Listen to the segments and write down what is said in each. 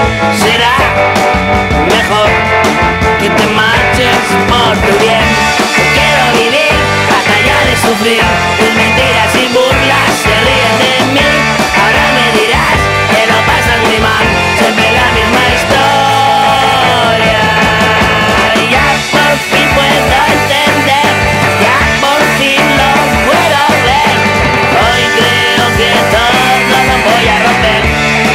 será mejor que te marches por tu bien. Quiero vivir, batallar de sufrir, tus mentiras y burlas se ríen de mí. Ahora me dirás que lo pasas muy mal, siempre la misma historia. Ya por fin puedo entender, ya por fin lo puedo ver. Hoy creo que todo lo voy a romper.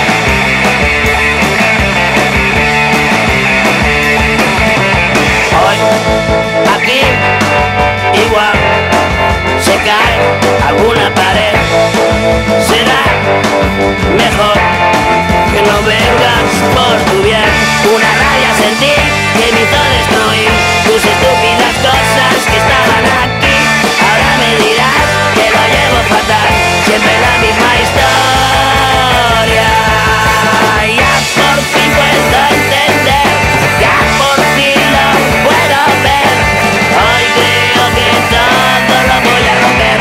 Hoy, aquí, igual, se cae alguna pared. Será mejor que no vengas por tu bien. Una rabia sentí que me hizo destruir tus estúpidas cosas que estaban aquí. Ahora me dirás que lo llevo fatal, siempre la misma historia. Ya por fin puedo entender, ya por fin lo puedo ver. Hoy creo que todo lo voy a romper.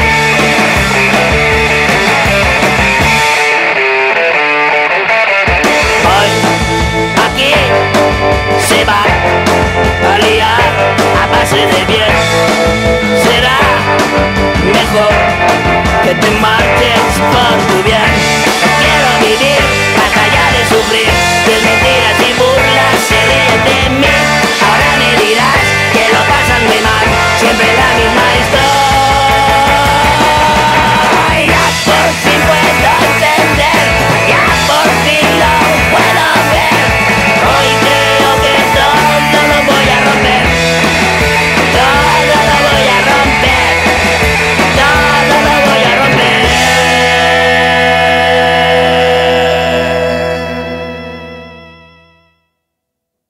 Hoy, aquí, se va a liar a base de bien.